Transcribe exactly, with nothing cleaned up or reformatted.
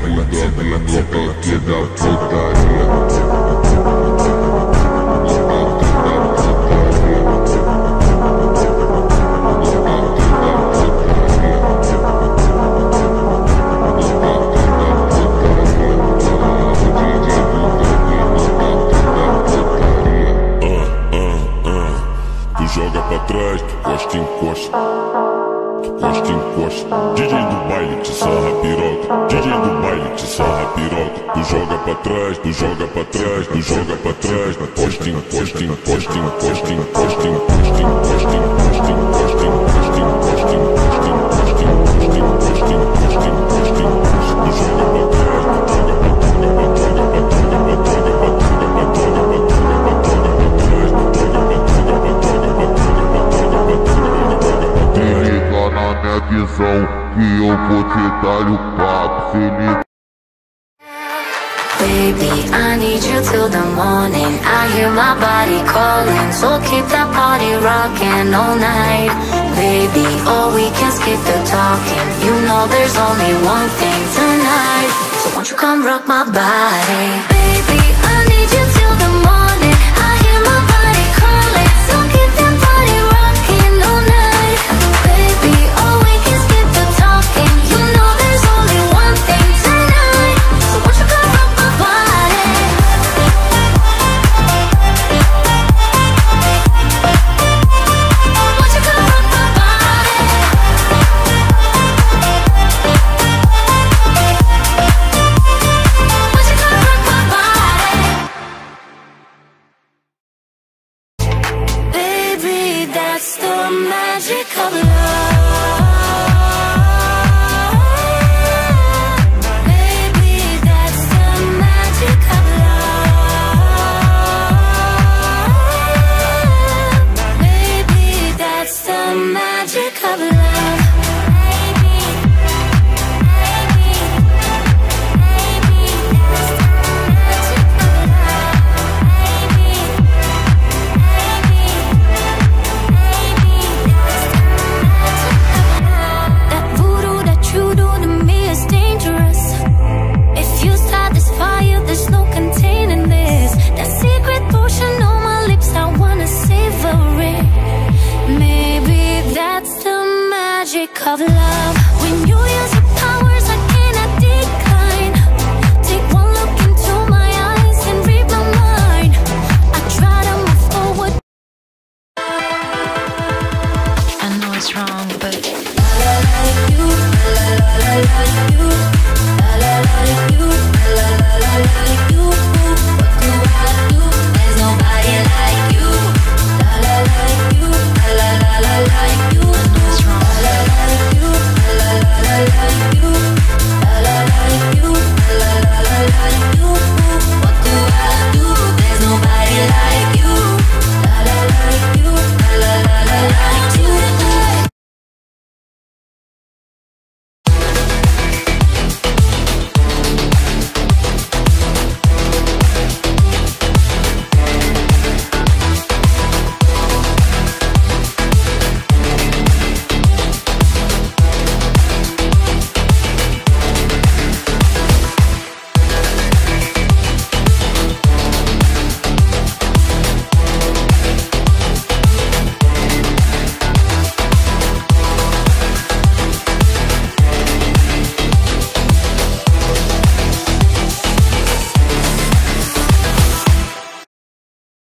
aqui da putaria. Joga pra trás, tu costa, encosta, tu costa, encosta. D J do baile te sarra piroca, D J do baile te sarra piroca. Tu joga pra trás, tu joga pra trás, tu joga pra trás. Tu costa, encosta, encosta, encosta, encosta, encosta, encosta, encosta, encosta, encosta, encosta, encosta, encosta, encosta, encosta, encosta, encosta, encosta. Tu joga pra trás, tu joga pra trás, joga pra trás, joga pra trás, joga pra trás, joga pra trás, joga pra trás, joga pra trás, joga pra trás, joga pra trás, joga pra liga na minha visão que eu vou te dar o papo, Felipe. Baby, I need you till the morning. I hear my body calling, so keep that party rocking all night. Baby, oh, we can skip the talking. You know there's only one thing tonight, so won't you come rock my body? Baby, I need you till the morning. I hear my body calling, so keep that body rocking all night. Baby, oh, we can skip the talking. You know there's only one thing tonight, so won't you come rock my body? Won't you come rock my body? Won't you come rock my body? Baby, that's the magic of love. Baby, that's the magic of love. Baby, that's the magic of love. That voodoo that you do to me is dangerous. If you start this fire, there's no containing this. That secret potion on my lips, I wanna savor it. Maybe that's the magic of love.